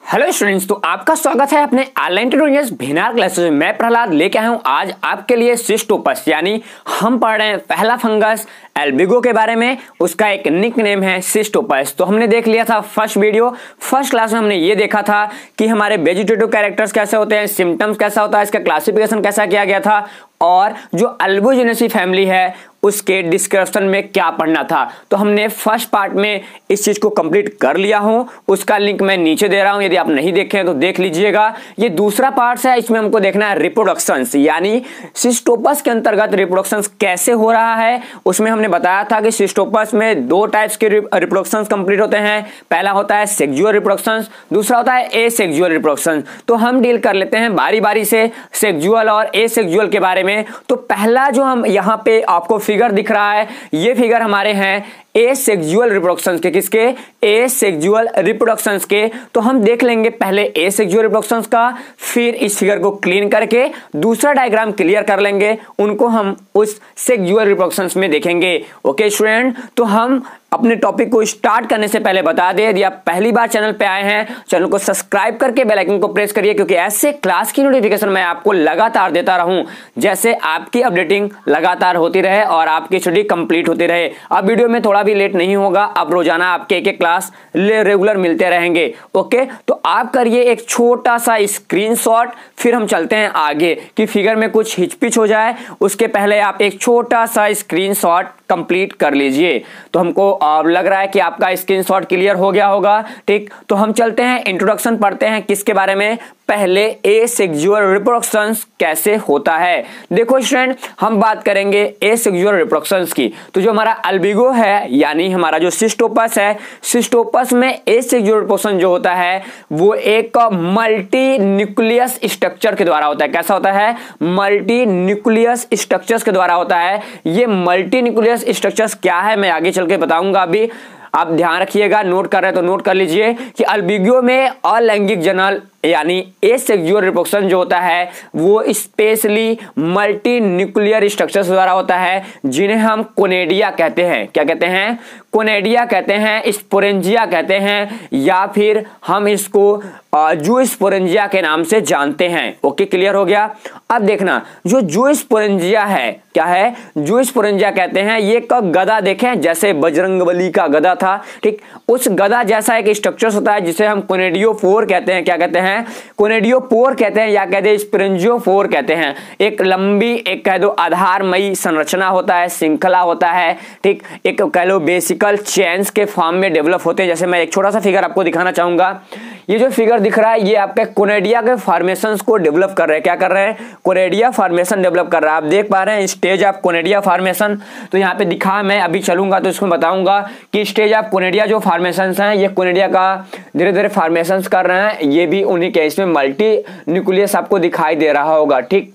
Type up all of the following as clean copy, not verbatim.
Hello students, तो आपका स्वागत है अपने ऑनलाइन ट्यूटोरियल्स भिनार क्लासेस में। मैं प्रहलाद लेके आया हूँ आज आपके लिए सिस्टोपस, यानी हम पढ़ रहे हैं पहला फंगस एल्बिगो के बारे में। उसका एक निक नेम है सिस्टोपस। तो हमने देख लिया था फर्स्ट क्लास में हमने ये देखा था कि हमारे वेजिटेटिव कैरेक्टर्स कैसे होते हैं, सिम्टम्स कैसा होता है, इसका क्लासिफिकेशन कैसा किया गया था और जो अल्बुजिनेसी फैमिली है उसके डिस्क्रिप्शन में क्या पढ़ना था। तो हमने फर्स्ट पार्ट में इस चीज को कंप्लीट कर लिया हूं, उसका लिंक मैं नीचे दे रहा हूं, यदि आप नहीं देखे तो देख लीजिएगा। ये दूसरा पार्ट है, इसमें हमको देखना है रिप्रोडक्शंस, यानी सिस्टोपस के अंतर्गत रिप्रोडक्शंस कैसे हो रहा है। उसमें हमने बताया था कि सिस्टोपस में दो टाइप्स के रिप्रोडक्शंस कंप्लीट होते हैं। पहला होता है सेक्सुअल रिप्रोडक्शंस, दूसरा होता है एसेक्सुअल रिप्रोडक्शंस। तो हम डील कर लेते हैं बारी बारी से सेक्सुअल और एसेक्सुअल के बारे में। तो पहला जो हम यहाँ पे आपको फिगर दिख रहा है, ये फिगर हमारे हैं एसेक्सुअल रिप्रोडक्शंस के। किसके? एसेक्सुअल रिप्रोडक्शंस के। तो हम देख लेंगे पहले एसेक्सुअल रिप्रोडक्शंस का, फिर इस फिगर को क्लीन करके दूसरा डायग्राम क्लियर कर लेंगे, उनको हम उस सेक्सुअल रिप्रोडक्शंस में देखेंगे। ओके स्टूडेंट, तो हम अपने टॉपिक को स्टार्ट करने से पहले बता दें, यदि आप पहली बार चैनल पे आए हैं, चैनल को सब्सक्राइब करके बेल आइकन को प्रेस करिए, क्योंकि ऐसे क्लास की नोटिफिकेशन मैं आपको लगातार देता रहूं, जैसे आपकी अपडेटिंग लगातार होती रहे और आपकी स्टडी कंप्लीट होती रहे। अब वीडियो में थोड़ा भी लेट नहीं होगा, अब रोजाना आपके एक क्लास रेगुलर मिलते रहेंगे। ओके, तो आप करिए एक छोटा सा स्क्रीनशॉट, फिर हम चलते हैं आगे कि फिगर में कुछ हिचपिच हो जाए उसके पहले आप एक छोटा सा स्क्रीनशॉट कंप्लीट कर लीजिए। तो हमको लग रहा है कि आपका स्क्रीनशॉट क्लियर हो गया होगा। ठीक, तो हम चलते हैं, इंट्रोडक्शन पढ़ते हैं किसके बारे में। पहले एसेक्सुअल रिप्रोडक्शंस कैसे होता है। देखो स्टूडेंट, हम बात करेंगे एसेक्सुअल रिप्रोडक्शंस की। तो जो हमारा अल्बिगो है, यानी हमारा जो सिस्टोपस है, सिस्टोपस में एसेक्सुअल रिप्रोडक्शन जो होता है वो एक मल्टी न्यूक्लियस स्ट्रक्चर के द्वारा होता है। कैसा होता है? मल्टी न्यूक्लियस स्ट्रक्चर्स के द्वारा होता है। ये मल्टी न्यूक्लियस स्ट्रक्चर्स क्या है मैं आगे चल के बताऊंगा। अभी आप ध्यान रखिएगा, नोट कर रहे हैं तो नोट कर लीजिए कि अल्बिगो में अलैंगिक जनन यानी एसेक्सुअल रिप्रोडक्शन जो होता है वो स्पेशली मल्टी न्यूक्लियर स्ट्रक्चर्स द्वारा होता है, जिन्हें हम कोनेडिया कहते हैं। क्या कहते हैं? कोनेडिया कहते हैं, स्पोरेंजिया कहते हैं, या फिर हम इसको जूस्पोरेंजिया के नाम से जानते हैं। ओके, क्लियर हो गया। अब देखना, जो जूस्पोरेंजिया है, क्या है? जूस्पोरेंजिया कहते हैं, ये एक गदा देखें, जैसे बजरंगबली का गदा था। ठीक, उस गदा जैसा एक स्ट्रक्चर होता है जिसे हम कोनेडियोफोर कहते हैं। क्या कहते हैं? कोनेडियोपोर कहते हैं, या कहते स्पोरेंजियोफोर कहते हैं। एक लंबी, एक कह दो आधारमयी संरचना होता है, श्रृंखला होता है। ठीक, एक कह लो बेसिकल चेन्स के फॉर्म में डेवलप होते हैं। जैसे मैं एक छोटा सा फिगर आपको दिखाना चाहूंगा। ये जो फिगर दिख रहा है ये आपके कोनेडिया के फॉर्मेशंस को डेवलप कर रहे हैं। क्या कर रहे हैं? कोनेडिया फॉर्मेशन डेवलप कर रहा है। आप देख पा रहे हैं स्टेज ऑफ कोनेडिया फॉर्मेशन। तो यहाँ पे दिखा, मैं अभी चलूंगा तो इसमें बताऊंगा कि स्टेज ऑफ कोनेडिया जो फॉर्मेशंस हैं, ये कोनेडिया का धीरे धीरे फॉर्मेशंस कर रहे हैं। ये भी उन्हीं के, इसमें मल्टी न्यूक्लियस आपको दिखाई दे रहा होगा। ठीक,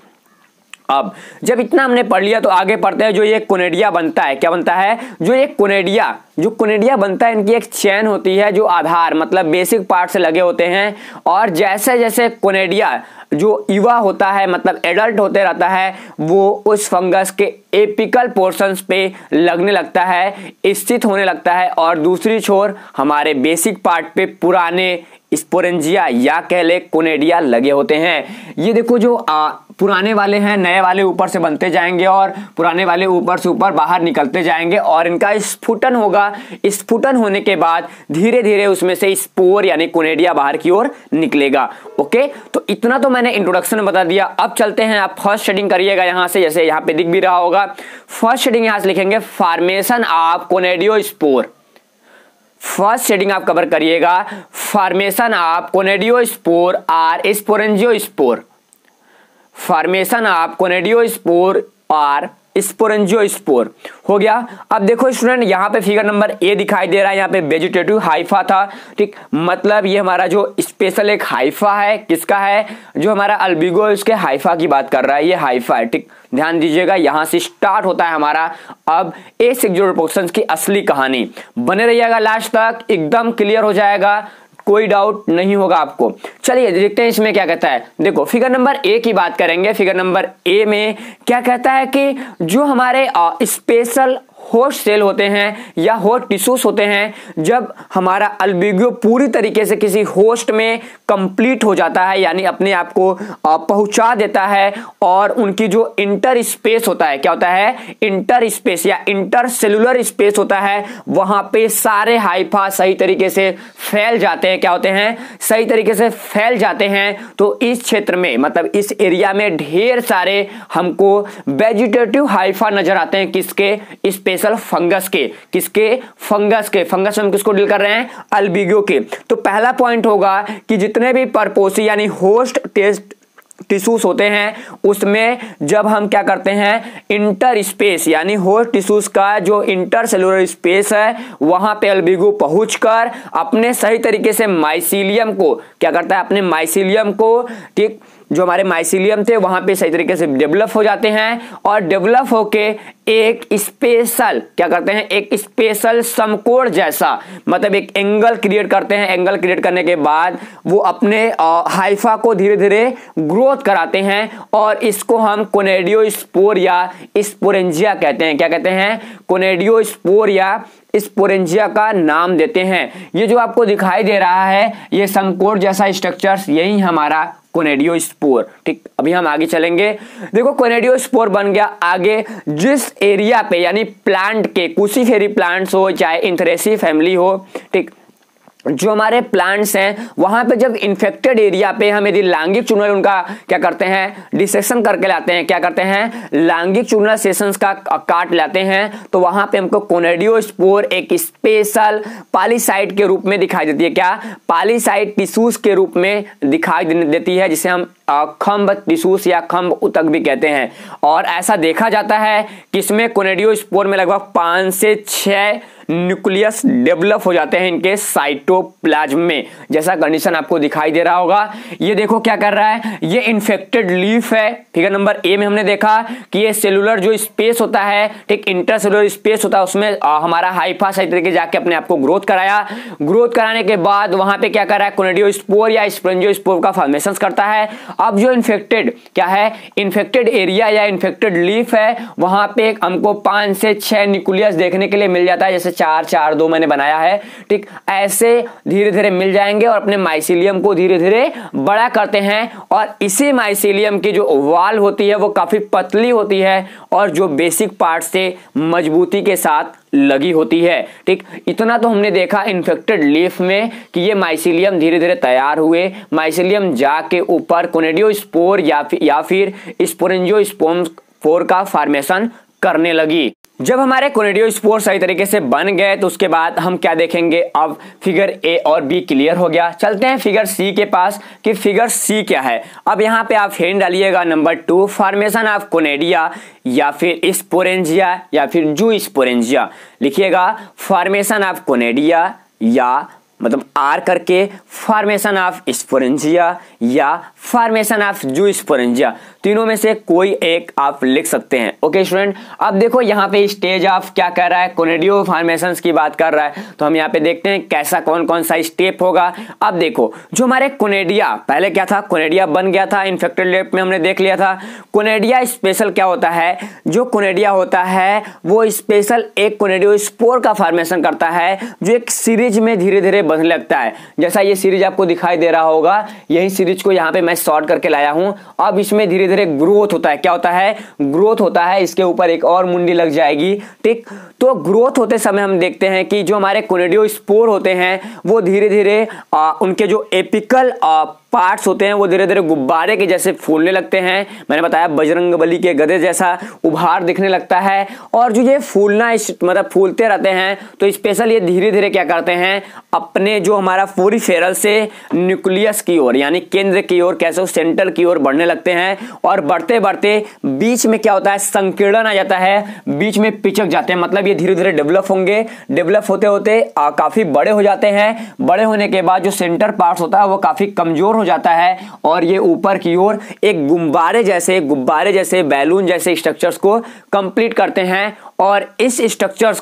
अब जब इतना हमने पढ़ लिया तो आगे पढ़ते हैं। जो ये कोनेडिया बनता है, क्या बनता है? जो कोनेडिया बनता है, इनकी एक चेन होती है जो आधार मतलब बेसिक पार्ट से लगे होते हैं, और जैसे जैसे कोनेडिया जो युवा होता है मतलब एडल्ट होते रहता है, वो उस फंगस के एपिकल पोर्शंस पे लगने लगता है, स्थित होने लगता है, और दूसरी छोर हमारे बेसिक पार्ट पे पुराने स्पोरेंजिया या कह ले कोनेडिया लगे होते हैं। ये देखो, जो पुराने वाले हैं, नए वाले ऊपर से बनते जाएंगे और पुराने वाले ऊपर से ऊपर बाहर निकलते जाएंगे, और इनका स्फुटन होगा। स्फुटन होने के बाद धीरे धीरे उसमें से स्पोर यानी कोनेडिया बाहर की ओर निकलेगा। ओके, तो इतना तो मैंने इंट्रोडक्शन में बता दिया। अब चलते हैं, आप फर्स्ट शेडिंग करिएगा यहाँ से, जैसे यहाँ पे दिख भी रहा होगा। फर्स्ट शेडिंग यहाँ से लिखेंगे formation of conidiospore. First heading आप कवर करिएगा, फॉर्मेशन ऑफ कोनेडियोस्पोर और स्पोरेंजियोस्पोर। फॉर्मेशन ऑफ कोनेडियोस्पोर और स्पोरेंजियोस्पोर हो गया। अब देखो स्टूडेंट, यहाँ पे फिगर नंबर ए दिखाई दे रहा है, यहाँ पे वेजिटेटिव हाइफा था। ठीक, मतलब ये हमारा जो स्पेशल एक हाइफा है, किसका है? जो हमारा अल्बिगो इसके हाइफा की बात कर रहा है, ये हाइफा है। ठीक, ध्यान दीजिएगा, यहां से स्टार्ट होता है हमारा अब एसेक्सुअल रिप्रोडक्शन की असली कहानी। बने रहिएगा लास्ट तक, एकदम क्लियर हो जाएगा, कोई डाउट नहीं होगा आपको। चलिए देखते हैं इसमें क्या कहता है। देखो, फिगर नंबर ए की बात करेंगे। फिगर नंबर ए में क्या कहता है कि जो हमारे स्पेशल होस्ट सेल होते हैं या होस्ट टिश्यूज होते हैं, जब हमारा अल्बिगो पूरी तरीके से किसी होस्ट में कंप्लीट हो जाता है, यानी अपने आप को पहुंचा देता है, और उनकी जो इंटर स्पेस होता है, क्या होता है, इंटर स्पेस या इंटर सेलुलर स्पेस होता है, वहां पे सारे हाइफा सही तरीके से फैल जाते हैं। क्या होते हैं, सही तरीके से फैल जाते हैं। तो इस क्षेत्र में, मतलब इस एरिया में ढेर सारे हमको वेजिटेटिव हाइफा नजर आते हैं। किसके, स्पेशल फंगस के। किसके, फंगस के। फंगस में हम किसको डील कर रहे हैं, अल्बिगो के। तो पहला पॉइंट होगा कि जितने भी परपोसी यानी होस्ट टेस्ट टिश्यूज होते हैं, उसमें जब हम क्या करते हैं, इंटर स्पेस यानी होस्ट टिश्यूज का जो इंटर सेलुलर स्पेस है, वहां पे अल्बिगो पहुंचकर अपने सही तरीके से माइसीलियम को क्या करता है, अपने माइसीलियम को, ठीक, जो हमारे माइसीलियम थे वहां पे सही तरीके से डेवलप हो जाते हैं, और डेवलप होके एक स्पेशल क्या करते हैं, एक स्पेशल समकोण जैसा, मतलब एक एंगल क्रिएट करते हैं। एंगल क्रिएट करने के बाद वो अपने हाइफा को धीरे धीरे ग्रोथ कराते हैं, और इसको हम कोनेडियोस्पोर या स्पोरेंजिया कहते हैं। क्या कहते हैं, कोनेडियोस्पोर या स्पोरेंजिया का नाम देते हैं। ये जो आपको दिखाई दे रहा है, ये समकोण जैसा स्ट्रक्चर्स, यही हमारा कोनेडियोस्पोर। ठीक, अभी हम आगे चलेंगे। देखो कोनेडियोस्पोर बन गया। आगे जिस एरिया पे, यानी प्लांट के, कुशीफेरी प्लांट्स हो चाहे इंथरेसी फैमिली हो, ठीक, जो हमारे प्लांट्स हैं, वहां पे जब इन्फेक्टेड एरिया पे हम यदि लैंगिक चूनर उनका क्या करते हैं, डिसेक्शन करके लाते हैं, क्या करते हैं, लैंगिक चूनर सेशंस का काट लाते हैं, तो वहां पे हमको कोनेडियोस्पोर एक स्पेशल पॉलीसाइट के रूप में दिखाई देती है। क्या, पॉलीसाइट टिश्यूज के रूप में दिखाई देती है, जिसे हम खंभ टिश्यूज या खंभ ऊतक भी कहते हैं। और ऐसा देखा जाता है कि इसमें कोनेडियोस्पोर में लगभग 5 से 6 न्यूक्लियस डेवलप हो जाते हैं इनके साइटोप्लाज्म में, जैसा कंडीशन आपको दिखाई दे रहा होगा। ये देखो क्या कर रहा है, ये इन्फेक्टेड लीफ है। फिगर नंबर ए में हमने देखा कि ये सेलुलर जो स्पेस होता है, ठीक, इंटरसेलुलर स्पेस होता है, उसमें हमारा हाइफा सही तरीके जाके अपने आप को ग्रोथ कराया। ग्रोथ कराने के बाद वहां पे क्या कर रहा है, कोनेडियोस्पोर या स्पोरेंजियोस्पोर का फॉर्मेशन करता है। अब जो इन्फेक्टेड क्या है, इन्फेक्टेड एरिया या इन्फेक्टेड लीफ है, वहां पे हमको 5 से 6 न्यूक्लियस देखने के लिए मिल जाता है, जैसे 4 4 2 मैंने बनाया है। ठीक, ऐसे धीरे धीरे मिल जाएंगे और अपने माइसीलियम को धीरे धीरे बड़ा करते हैं। और इसी माइसीलियम की जो वॉल होती है वो काफी पतली होती है, और जो बेसिक पार्ट से मजबूती के साथ लगी होती है। ठीक, इतना तो हमने देखा इन्फेक्टेड लीफ में कि ये माइसीलियम धीरे धीरे तैयार हुए। माइसीलियम जाके ऊपर कोनेडियोस्पोर या फिर स्पोरेंजियोस्पोर का फॉर्मेशन करने लगी। जब हमारे कोनेडियोस्पोर सही तरीके से बन गए, तो उसके बाद हम क्या देखेंगे, अब फिगर ए और बी क्लियर हो गया। चलते हैं फिगर सी के पास कि फिगर सी क्या है। अब यहाँ पे आप हेड डालिएगा नंबर 2, फॉर्मेशन ऑफ कोनेडिया या फिर स्पोरेंजिया या फिर जू स्पोरेंजिया। लिखिएगा फॉर्मेशन ऑफ कोनेडिया या मतलब आर करके फॉर्मेशन ऑफ स्पोरेंजिया या फॉर्मेशन ऑफ जू स्पोरेंजिया, तीनों में से कोई एक आप लिख सकते हैं। ओके स्टूडेंट, अब देखो यहाँ पे स्टेज ऑफ क्या कर रहा है, कोनेडियो फॉर्मेशंस की बात कर रहा है। तो हम यहाँ पे देखते हैं कैसा कौन कौन सा स्टेप होगा। अब देखो जो हमारे कोनेडिया, पहले क्या था, कोनेडिया बन गया था, इन्फेक्टेड लेप में हमने देख लिया था। कोनेडिया स्पेशल क्या होता है, जो कोनेडिया होता है वो स्पेशल एक कोनेडियोस्पोर का फॉर्मेशन करता है, जो एक सीरीज में धीरे धीरे बनने लगता है। जैसा ये सीरीज आपको दिखाई दे रहा होगा, यही सीरीज को यहाँ पे मैं शॉर्ट करके लाया हूं। अब इसमें धीरे धीरे ग्रोथ होता है। क्या होता है, ग्रोथ होता है। इसके ऊपर एक और मुंडी लग जाएगी। ठीक, तो ग्रोथ होते समय हम देखते हैं कि जो हमारे कोनेडियोस्पोर होते हैं वो धीरे धीरे उनके जो एपिकल पार्ट्स होते हैं वो धीरे धीरे गुब्बारे के जैसे फूलने लगते हैं। मैंने बताया बजरंगबली के गधे जैसा उभार दिखने लगता है। और जो ये फूलना मतलब फूलते रहते हैं, तो स्पेशल ये धीरे धीरे क्या करते हैं, अपने जो हमारा पोरीफेरल से न्यूक्लियस की ओर यानी केंद्र की ओर, कैसे सेंटर की ओर बढ़ने लगते हैं। और बढ़ते बढ़ते बीच में क्या होता है, संकीर्णन आ जाता है, बीच में पिचक जाते हैं। मतलब ये धीरे धीरे डेवलप होंगे। डेवलप होते होते काफी बड़े हो जाते हैं। बड़े होने के बाद जो सेंटर पार्ट होता है वो काफी कमजोर हो जाता है, और ये ऊपर की ओर एक गुब्बारे जैसे बैलून जैसे स्ट्रक्चर्स को कंप्लीट करते हैं। और इस स्ट्रक्चर्स को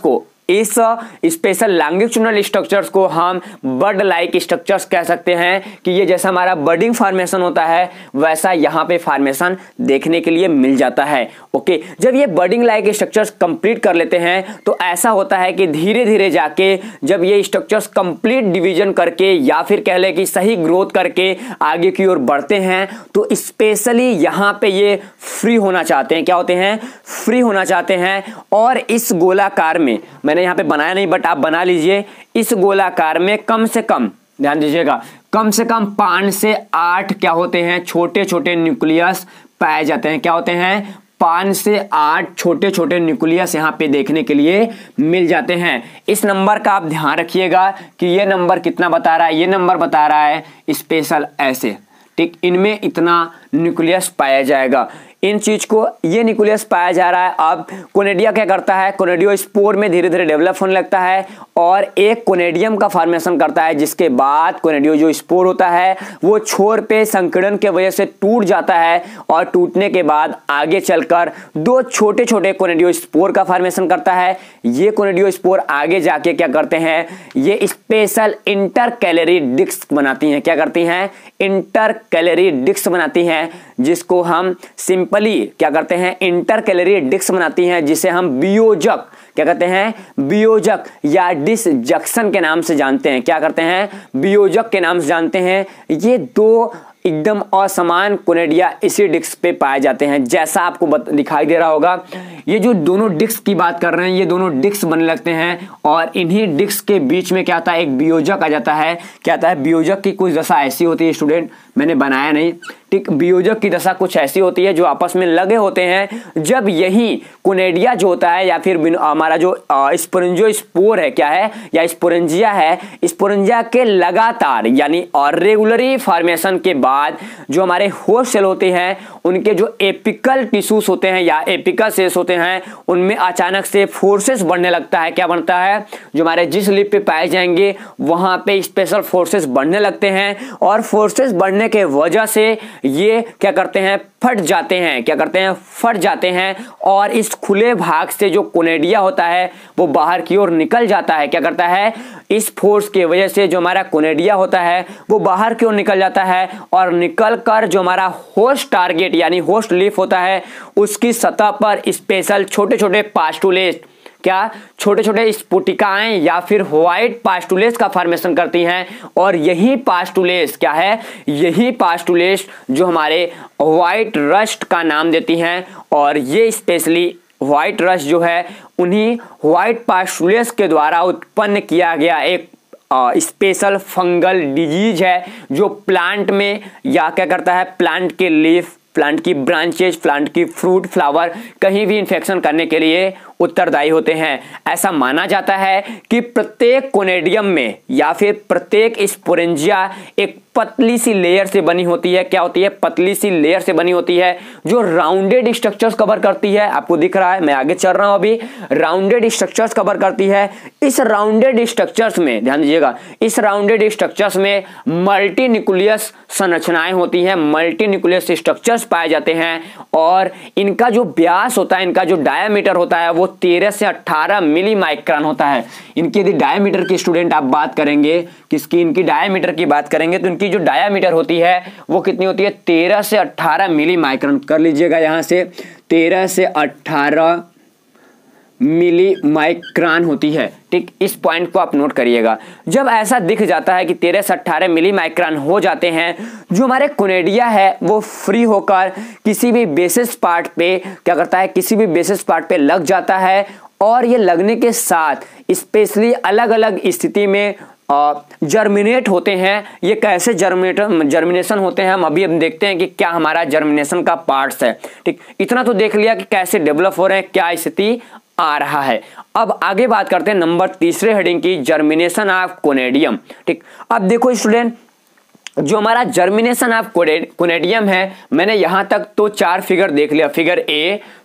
इस स्पेशल लॉन्गिट्यूडिनल स्ट्रक्चर्स को हम बर्ड लाइक स्ट्रक्चर्स कह सकते हैं कि ये जैसा हमारा बर्डिंग फॉर्मेशन होता है वैसा यहाँ पे फॉर्मेशन देखने के लिए मिल जाता है। ओके, जब ये बर्डिंग लाइक स्ट्रक्चर्स कंप्लीट कर लेते हैं तो ऐसा होता है कि धीरे धीरे जाके जब ये स्ट्रक्चर्स कंप्लीट डिवीजन करके या फिर कह ले कि सही ग्रोथ करके आगे की ओर बढ़ते हैं तो स्पेशली यहाँ पे ये फ्री होना चाहते हैं। क्या होते हैं? फ्री होना चाहते हैं। और इस गोलाकार में, मैंने यहाँ पे बनाया नहीं बट आप बना लीजिए, इस गोलाकार में कम से कम, ध्यान दीजिएगा, कम से कम 5 से 8 क्या होते हैं? छोटे छोटे न्यूक्लियस पाए जाते हैं। क्या होते हैं? 5 से 8 छोटे छोटे न्यूक्लियस यहाँ पे देखने के लिए मिल जाते हैं। इस नंबर का आप ध्यान रखिएगा कि ये नंबर कितना बता रहा है? ये नंबर बता रहा है स्पेशल ऐसे, ठीक, इनमें इतना न्यूक्लियस पाया जाएगा। इन चीज को ये न्यूक्लियस पाया जा रहा है। अब कोनेडिया क्या करता है? कोनेडियो स्पोर में धीरे धीरे डेवलप होने लगता है और एक कोनेडियम का फॉर्मेशन करता है, जिसके बाद कोनेडियो जो स्पोर होता है वो छोर पे संकीर्ण के वजह से टूट जाता है और टूटने के बाद आगे चलकर 2 छोटे छोटे कोनेडियो स्पोर का फॉर्मेशन करता है। ये कोनेडियो स्पोर आगे जाके क्या करते हैं? ये स्पेशल इंटरकैलरी डिस्क बनाती हैं। क्या करती हैं? इंटरकैलरी डिस्क बनाती हैं, जिसको हम सिंपली क्या करते हैं? इंटरकैलरी डिस्क बनाती हैं, जिसे हम वियोजक क्या कहते हैं? वियोजक या डिसजंक्शन के नाम से जानते हैं। क्या करते हैं? वियोजक के नाम से जानते हैं। ये 2 एकदम असमान कोनेडिया इसी डिस्क पे पाए जाते हैं। जैसा आपको दिखाई दे रहा होगा, ये जो दोनों डिस्क की बात कर रहे हैं, ये दोनों डिस्क बनने लगते हैं और इन्हीं डिस्क के बीच में क्या आता है? एक वियोजक आ जाता है। क्या आता है? वियोजक की कुछ दशा ऐसी होती है स्टूडेंट, मैंने बनाया नहीं, ठीक, वियोजक की दशा कुछ ऐसी होती है जो आपस में लगे होते हैं। जब यही कोनेडिया जो होता है या फिर हमारा जो स्पोरेंजियोस्पोर है, क्या है, या स्पोरेंजिया है, स्पोरेंजिया के लगातार यानी और रेगुलरी फॉर्मेशन के बाद जो हमारे होस्ट सेल होते हैं उनके जो एपिकल टिश्यूज होते हैं या एपिकल सेल्स होते हैं उनमें अचानक से फोर्सेस बढ़ने लगता है। क्या बनता है? जो हमारे जिस लिप पे पाए जाएंगे वहां पे स्पेशल फोर्सेस बढ़ने लगते हैं और फोर्सेस बढ़ने के वजह से ये क्या करते हैं? फट जाते हैं। क्या करते हैं? फट जाते हैं और इस खुले भाग से जो कोनेडिया होता है वो बाहर की ओर निकल जाता है। क्या करता है? इस फोर्स के वजह से जो हमारा कोनेडिया होता है वो बाहर की ओर निकल जाता है और निकल कर जो हमारा होस्ट टारगेट यानी होस्ट लीफ होता है उसकी सतह पर स्पेशल छोटे छोटे पास्टुलेट, क्या, छोटे छोटे स्फुटिकाएं या फिर व्हाइट पास्टुलेट्स का फॉर्मेशन करती हैं और यही पास्टुलेट्स क्या है? यही पास्टुलेट्स जो हमारे व्हाइट रस्ट का नाम देती हैं और ये स्पेशली व्हाइट रस्ट जो है उन्हीं व्हाइट पास्टुलेट्स के द्वारा उत्पन्न किया गया एक स्पेशल फंगल डिजीज है जो प्लांट में या क्या करता है? प्लांट के लीफ, प्लांट की ब्रांचेज, प्लांट की फ्रूट, फ्लावर कहीं भी इंफेक्शन करने के लिए उत्तरदायी होते हैं। ऐसा माना जाता है कि प्रत्येक कोनेडियम में या फिर प्रत्येक स्पोरेंजिया एक पतली सी लेयर से बनी होती है। क्या होती है? पतली सी लेयर से बनी होती है जो राउंडेड स्ट्रक्चर्स कवर करती है। आपको दिख रहा है, मैं आगे चल रहा हूं, अभी राउंडेड स्ट्रक्चर्स कवर करती है। इस राउंडेड स्ट्रक्चर्स में ध्यान दीजिएगा, इस राउंडेड स्ट्रक्चर्स में मल्टी न्यूक्लियस संरचनाएं होती हैं, मल्टी न्यूक्लियस स्ट्रक्चर्स पाए जाते हैं और इनका जो व्यास होता है, इनका जो डायमीटर होता है वो 13 से 18 मिली माइक्रोन होता है। इनकी यदि डायमीटर की स्टूडेंट आप बात करेंगे, किसकी? इनकी डायमीटर की बात करेंगे तो इनकी जो डायमीटर होती है वो कितनी होती है? 13 से 18 मिली माइक्रोन। कर लीजिएगा यहां से, 13 से 18 मिली माइक्रोन होती है। ठीक, इस पॉइंट को आप नोट करिएगा। जब ऐसा दिख जाता है कि 13 से 18 मिली माइक्रोन हो जाते हैं, जो हमारे कोनेडिया है वो फ्री होकर किसी भी बेसिस पार्ट पे क्या करता है? किसी भी बेसिस पार्ट पे लग जाता है और ये लगने के साथ स्पेशली अलग अलग स्थिति में जर्मिनेट होते हैं। ये कैसे जर्मिनेशन होते हैं हम अभी देखते हैं कि क्या हमारा जर्मिनेशन का पार्ट्स है। ठीक, इतना तो देख लिया कि कैसे डेवलप हो रहे हैं, क्या स्थिति आ रहा है। अब आगे बात करते हैं नंबर 3 हेडिंग की, जर्मिनेशन ऑफ कोनेडियम। ठीक, अब देखो स्टूडेंट, जो हमारा जर्मिनेशन ऑफ कोनेडियम है, मैंने यहां तक तो 4 फिगर देख लिया, फिगर ए,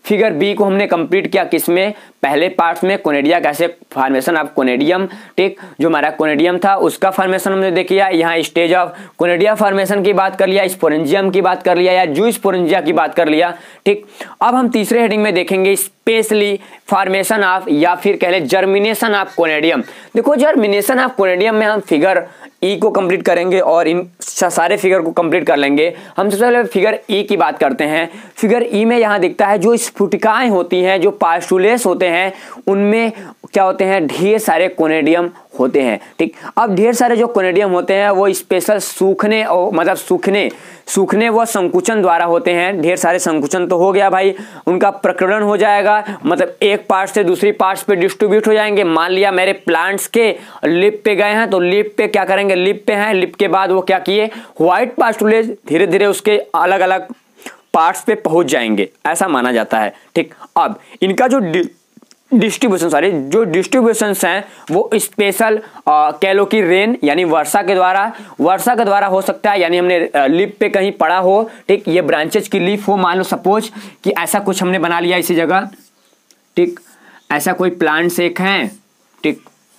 फिगर बी को हमने कंप्लीट किया किसमें, पहले पार्ट में कोनेडिया कैसे फॉर्मेशन ऑफ कोनेडियम, ठीक, जो हमारा कोनेडियम था उसका फॉर्मेशन हमने देख लिया। यहाँ स्टेज ऑफ कोनेडिया फॉर्मेशन की बात कर लिया, स्पोरेंजियम की बात कर लिया या जू स्पोरेंजिया की बात कर लिया, ठीक। अब हम तीसरे हेडिंग में देखेंगे स्पेशली फॉर्मेशन ऑफ या फिर कह ले जर्मिनेशन ऑफ कोनेडियम। देखो जर्मिनेशन ऑफ कोनेडियम में हम फिगर ई को कंप्लीट करेंगे और इन सारे फिगर को कंप्लीट कर लेंगे। हम सबसे पहले फिगर ई की बात करते हैं। फिगर ई में यहाँ दिखता है जो स्फुटिकाएं होती हैं, जो पास्टुलेस होते हैं, उनमें क्या होते हैं, ढेर सारे कोनेडियम होते हैं, ठीक। अब ढेर सारे जो कोनेडियम होते हैं वो स्पेशल सूखने और मतलब सूखने व संकुचन द्वारा होते हैं। ढेर सारे संकुचन तो हो गया भाई, उनका प्रकीर्णन हो जाएगा, मतलब एक पार्ट से दूसरी पार्ट्स पे डिस्ट्रीब्यूट हो जाएंगे। मान लिया मेरे प्लांट्स के लिप पे गए हैं तो लिप पे क्या करेंगे, लिप पे हैं, लिप के बाद वो क्या किए, व्हाइट पास्टुलेज धीरे धीरे उसके अलग अलग पार्ट्स पे पहुंच जाएंगे, ऐसा माना जाता है, ठीक। अब इनका जो डिस्ट्रीब्यूशन हैं वो स्पेशल कह लो कि रेन यानी वर्षा के द्वारा हो सकता है, यानी हमने लिप पे कहीं पड़ा हो, ठीक, ये ब्रांचेज की लीफ हो, मान लो सपोज कि ऐसा कुछ हमने बना लिया इसी जगह, ठीक, ऐसा कोई प्लांट्स एक हैं, ठीक,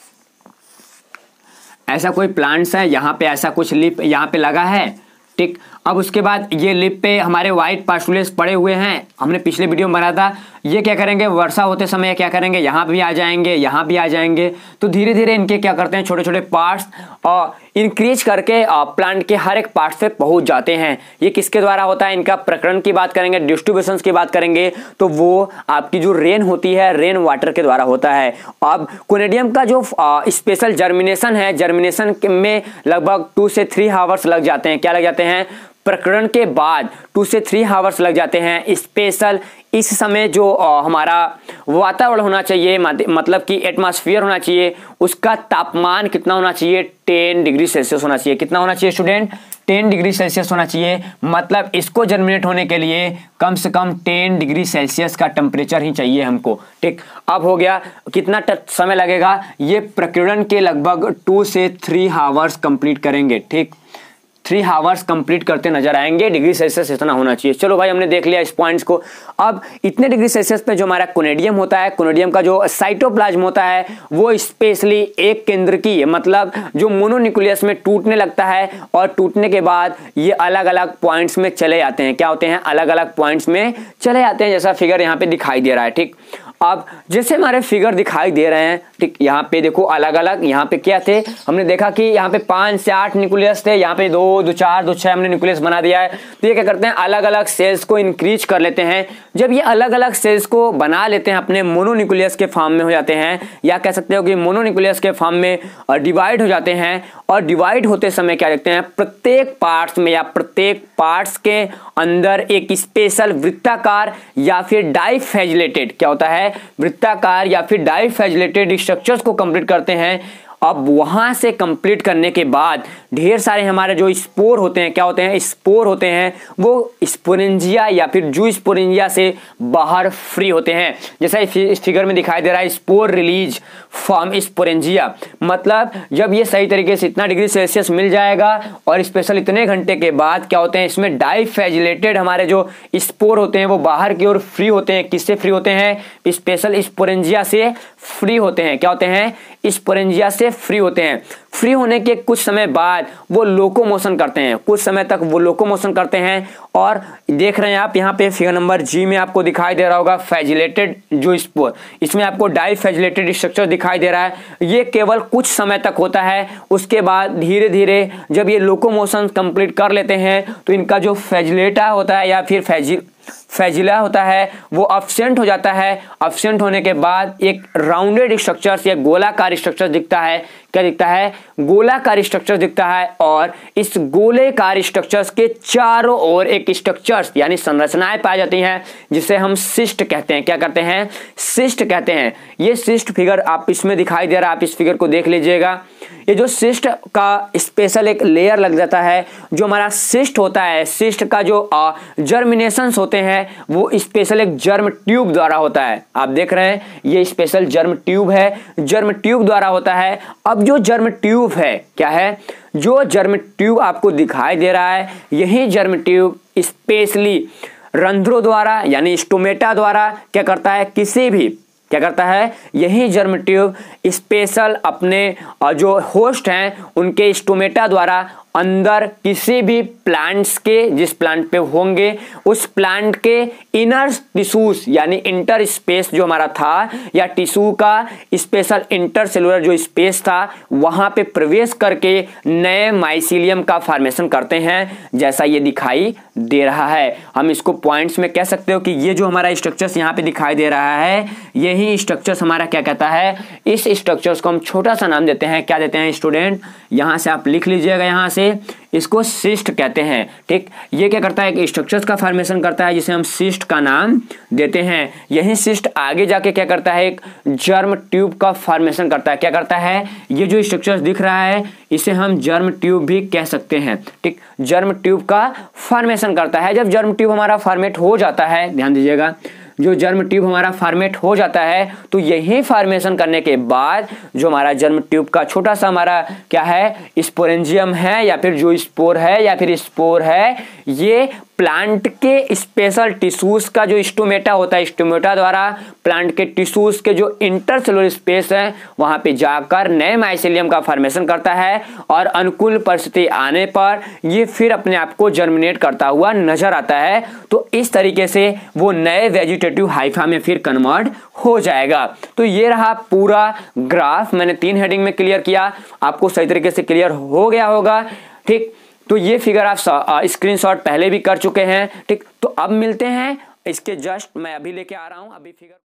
ऐसा कोई प्लांट्स है, यहाँ पे ऐसा कुछ लिप यहाँ पे लगा है, ठीक। अब उसके बाद ये लिप पे हमारे व्हाइट पास्टुलेस पड़े हुए हैं, हमने पिछले वीडियो में बनाया था। ये क्या करेंगे, वर्षा होते समय क्या करेंगे, यहाँ भी आ जाएंगे, यहाँ भी आ जाएंगे, तो धीरे धीरे इनके क्या करते हैं, छोटे छोटे पार्ट्स और इंक्रीज करके प्लांट के हर एक पार्ट पे पहुंच जाते हैं। ये किसके द्वारा होता है, इनका प्रकरण की बात करेंगे, डिस्ट्रीब्यूशन की बात करेंगे तो वो आपकी जो रेन होती है, रेन वाटर के द्वारा होता है। अब कोनेडियम का जो स्पेशल जर्मिनेशन है, जर्मिनेशन में लगभग 2 से 3 आवर्स लग जाते हैं। क्या लग जाते हैं, प्रकरण के बाद 2 से 3 आवर्स लग जाते हैं। स्पेशल इस समय जो हमारा वातावरण होना चाहिए, मतलब कि एटमॉस्फेयर होना चाहिए, उसका तापमान कितना होना चाहिए, 10 डिग्री सेल्सियस होना चाहिए। कितना होना चाहिए स्टूडेंट, 10 डिग्री सेल्सियस होना चाहिए। मतलब इसको जर्मिनेट होने के लिए कम से कम 10 डिग्री सेल्सियस का टेम्परेचर ही चाहिए हमको, ठीक। अब हो गया, कितना समय लगेगा, ये प्रकीर्णन के लगभग 2 से 3 आवर्स कंप्लीट करेंगे, ठीक। 3 आवर्स कंप्लीट करते नजर आएंगे। डिग्री सेल्सियस इतना होना चाहिए। चलो भाई हमने देख लिया इस पॉइंट्स को। अब इतने डिग्री सेल्सियस पे जो हमारा कोनेडियम होता है, कोनेडियम का जो साइटोप्लाज्म होता है वो स्पेशली एक केंद्र की, मतलब जो मोनोन्यूक्लियस में टूटने लगता है और टूटने के बाद ये अलग अलग पॉइंट्स में चले जाते हैं। क्या होते हैं, अलग अलग पॉइंट्स में चले जाते हैं, जैसा फिगर यहाँ पे दिखाई दे रहा है, ठीक। अब जैसे हमारे फिगर दिखाई दे रहे हैं, ठीक, यहाँ पे देखो अलग अलग, यहाँ पे क्या थे, हमने देखा कि यहाँ पे 5 से 8 न्यूक्लियस थे, यहाँ पे 2, 2, 4, 2, 6 हमने न्यूक्लियस बना दिया है। तो ये क्या करते हैं, अलग अलग सेल्स को इंक्रीज कर लेते हैं। जब ये अलग अलग सेल्स को बना लेते हैं, अपने मोनोन्यूक्लियस के फॉर्म में हो जाते हैं, या कह सकते हो कि मोनोन्यूक्लियस के फॉर्म में डिवाइड हो जाते हैं। और डिवाइड होते समय क्या देखते हैं, प्रत्येक पार्ट्स में या प्रत्येक पार्ट्स के अंदर एक स्पेशल वृत्ताकार या फिर डाइफेजिलेटेड, क्या होता है, वृत्ताकार या फिर डाइफेजिलेटेड स्ट्रक्चर्स को कंप्लीट करते हैं। अब वहां से कंप्लीट करने के बाद ढेर सारे हमारे जो स्पोर होते हैं, क्या होते हैं, स्पोर होते हैं, वो स्पोरेंजिया या फिर जू स्पोरेंजिया से बाहर फ्री होते हैं। जैसा इस फिगर में दिखाई दे रहा है, स्पोर रिलीज फ्रॉम स्पोरेंजिया, मतलब जब ये सही तरीके से इतना डिग्री सेल्सियस मिल जाएगा और स्पेशल इतने घंटे के बाद क्या होते हैं, इसमें डाइफेजिलेटेड हमारे जो स्पोर होते हैं वो बाहर की ओर फ्री होते हैं। किससे फ्री होते हैं, स्पेशल स्पोरेंजिया से फ्री होते हैं। क्या होते हैं, स्पोरेंजिया से फ्री होते हैं। फ्री होने के कुछ समय बाद वो लोकोमोशन करते हैं, कुछ समय तक वो लोकोमोशन करते हैं। और देख रहे हैं आप यहाँ पे फिगर नंबर जी में आपको दिखाई दे रहा होगा फेजिलेटेड जो स्पोर, इसमें आपको डाइफेजिलेटेड स्ट्रक्चर दिखाई दे रहा है। ये केवल कुछ समय तक होता है, उसके बाद धीरे धीरे जब ये लोकोमोशन कंप्लीट कर लेते हैं तो इनका जो फेजिलेटा होता है या फिर फेजिला होता है वो अब्सेंट हो जाता है। अब्सेंट होने के बाद एक राउंडेड स्ट्रक्चर्स या गोलाकार स्ट्रक्चर दिखता है। क्या दिखता है, गोलाकार स्ट्रक्चर दिखता है। और इस गोलेकार स्ट्रक्चर्स के चारों ओर एक स्ट्रक्चर्स यानी संरचनाएं पाई जाती हैं जिसे हम सिस्ट कहते हैं। क्या करते हैं, सिस्ट कहते हैं। ये सिस्ट फिगर आप इसमें दिखाई दे रहा है, आप इस फिगर को देख लीजिएगा। ये जो सिस्ट का स्पेशल एक लेयर लग जाता है, जो हमारा सिस्ट होता है, सिस्ट का जो जर्मिनेशन होते हैं वो स्पेशल एक जर्म ट्यूब द्वारा होता है। आप देख रहे हैं ये स्पेशल जर्म ट्यूब है, जर्म ट्यूब द्वारा होता है। अब जो जर्म ट्यूब है, क्या है, जो जर्म ट्यूब आपको दिखाई दे रहा है, यही जर्म ट्यूब स्पेशली रंध्रों द्वारा यानी स्टोमेटा द्वारा क्या करता है, किसी भी क्या करता है, यही जर्म ट्यूब स्पेशल अपने जो होस्ट हैं उनके स्टोमेटा द्वारा अंदर किसी भी प्लांट्स के, जिस प्लांट पे होंगे उस प्लांट के इनर टिश्यूज यानी इंटर स्पेस जो हमारा था या टिश्यू का स्पेशल इंटर सेलुलर जो स्पेस था वहां पे प्रवेश करके नए माइसीलियम का फॉर्मेशन करते हैं, जैसा ये दिखाई दे रहा है। हम इसको पॉइंट्स में कह सकते हो कि ये जो हमारा स्ट्रक्चर्स यहाँ पे दिखाई दे रहा है यही स्ट्रक्चर्स हमारा क्या कहता है, इस स्ट्रक्चर्स को हम छोटा सा नाम देते हैं, क्या देते हैं स्टूडेंट, यहाँ से आप लिख लीजिएगा, यहाँ से इसको सिस्ट कहते हैं। ठीक, ये क्या करता है, एक स्ट्रक्चर्स का फॉर्मेशन करता है जिसे हम सिस्ट का नाम देते हैं। यही सिस्ट आगे जाके क्या करता है, एक जर्म ट्यूब का फॉर्मेशन करता है। क्या करता है, ये जो स्ट्रक्चर्स दिख रहा है इसे हम जर्म ट्यूब भी कह सकते हैं। ठीक, जर्म ट्यूब का फॉर्मेशन करता है। जब जर्म ट्यूब हमारा फॉर्मेट हो जाता है, ध्यान दीजिएगा, जो जर्म ट्यूब हमारा फॉर्मेट हो जाता है तो यही फॉर्मेशन करने के बाद जो हमारा जर्म ट्यूब का छोटा सा हमारा क्या है, स्पोरेंजियम है या फिर जो स्पोर है या फिर स्पोर है, ये प्लांट के स्पेशल टिश्यूज का जो स्टोमेटा होता है, स्टोमेटा द्वारा प्लांट के टिश्यूज के जो इंटरसेलुलर स्पेस है वहां पे जाकर नए माइसीलियम का फॉर्मेशन करता है और अनुकूल परिस्थिति आने पर ये फिर अपने आप को जर्मिनेट करता हुआ नजर आता है। तो इस तरीके से वो नए वेजिटेटिव हाइफा में फिर कन्वर्ट हो जाएगा। तो ये रहा पूरा ग्राफ, मैंने 3 हेडिंग में क्लियर किया, आपको सही तरीके से क्लियर हो गया होगा। ठीक, तो ये फिगर आप स्क्रीनशॉट पहले भी कर चुके हैं। ठीक, तो अब मिलते हैं इसके जस्ट मैं अभी लेके आ रहा हूं अभी फिगर।